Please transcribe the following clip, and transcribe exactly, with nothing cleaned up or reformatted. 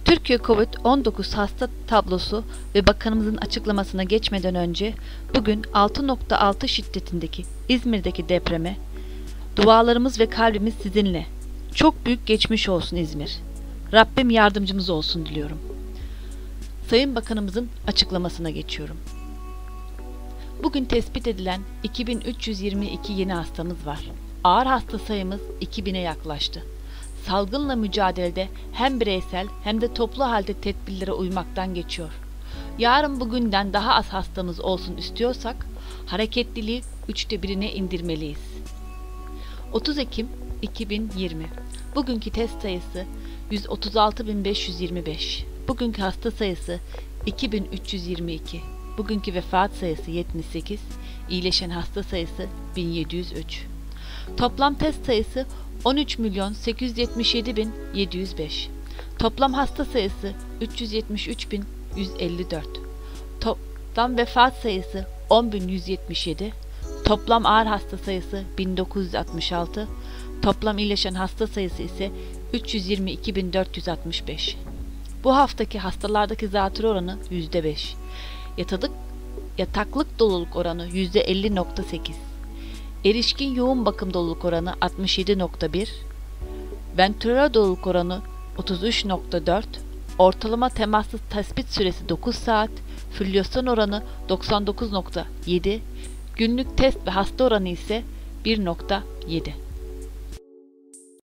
Türkiye Covid on dokuz hasta tablosu ve bakanımızın açıklamasına geçmeden önce bugün altı nokta altı şiddetindeki İzmir'deki depreme dualarımız ve kalbimiz sizinle. Çok büyük geçmiş olsun İzmir. Rabbim yardımcımız olsun diliyorum. Sayın Bakanımızın açıklamasına geçiyorum. Bugün tespit edilen iki bin üç yüz yirmi iki yeni hastamız var. Ağır hasta sayımız iki bine yaklaştı. Salgınla mücadelede hem bireysel hem de toplu halde tedbirlere uymaktan geçiyor. Yarın bugünden daha az hastamız olsun istiyorsak hareketliliği üçte birine indirmeliyiz. otuz Ekim iki bin yirmi. Bugünkü test sayısı yüz otuz altı bin beş yüz yirmi beş. Bugünkü hasta sayısı iki bin üç yüz yirmi iki. Bugünkü vefat sayısı yetmiş sekiz. İyileşen hasta sayısı bin yedi yüz üç. Toplam test sayısı on üç milyon sekiz yüz yetmiş yedi bin yedi yüz beş. Toplam hasta sayısı üç yüz yetmiş üç bin yüz elli dört. Toplam vefat sayısı on bin yüz yetmiş yedi. Toplam ağır hasta sayısı bin dokuz yüz altmış altı. Toplam iyileşen hasta sayısı ise üç yüz yirmi iki bin dört yüz altmış beş. Bu haftaki hastalardaki zatürre oranı yüzde beş. Yataklık, yataklık doluluk oranı yüzde elli nokta sekiz. Erişkin yoğun bakım doluluk oranı altmış yedi nokta bir, ventülatör doluluk oranı otuz üç nokta dört, ortalama temassız tespit süresi dokuz saat, filyasyon oranı doksan dokuz nokta yedi, günlük test ve hasta oranı ise bir nokta yedi.